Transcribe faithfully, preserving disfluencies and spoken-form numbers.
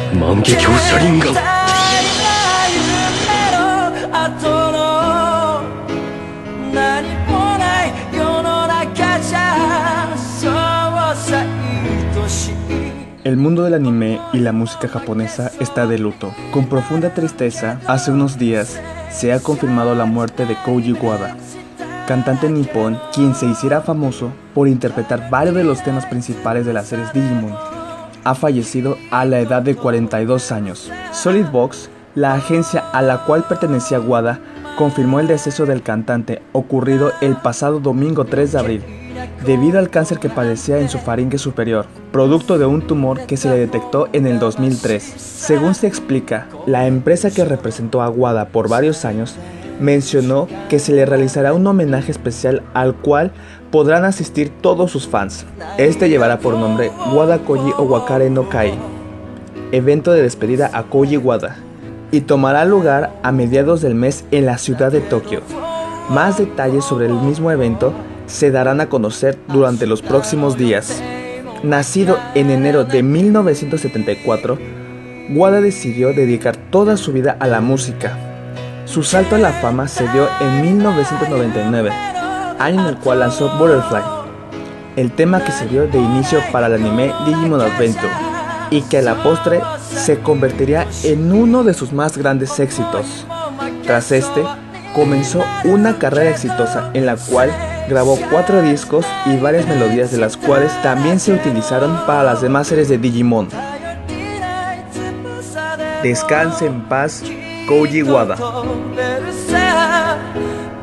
万華鏡車輪眼。 El mundo del anime y la música japonesa está de luto. Con profunda tristeza, hace unos días se ha confirmado la muerte de Koji Wada, cantante nipón quien se hiciera famoso por interpretar varios de los temas principales de las series Digimon. Ha fallecido a la edad de cuarenta y dos años. Solid Box, la agencia a la cual pertenecía Wada, confirmó el deceso del cantante ocurrido el pasado domingo tres de abril, debido al cáncer que padecía en su faringe superior, producto de un tumor que se le detectó en el dos mil tres. Según se explica, la empresa que representó a Wada por varios años mencionó que se le realizará un homenaje especial al cual podrán asistir todos sus fans. Este llevará por nombre Wada Koji Owakare no Kai, evento de despedida a Koji Wada, y tomará lugar a mediados del mes en la ciudad de Tokio. Más detalles sobre el mismo evento se darán a conocer durante los próximos días. Nacido en enero de mil novecientos setenta y cuatro, Wada decidió dedicar toda su vida a la música. Su salto a la fama se dio en mil novecientos noventa y nueve, año en el cual lanzó Butterfly, el tema que sirvió de inicio para el anime Digimon Adventure, y que a la postre se convertiría en uno de sus más grandes éxitos. Tras este, comenzó una carrera exitosa en la cual grabó cuatro discos y varias melodías, de las cuales también se utilizaron para las demás series de Digimon. Descanse en paz, Koji Wada.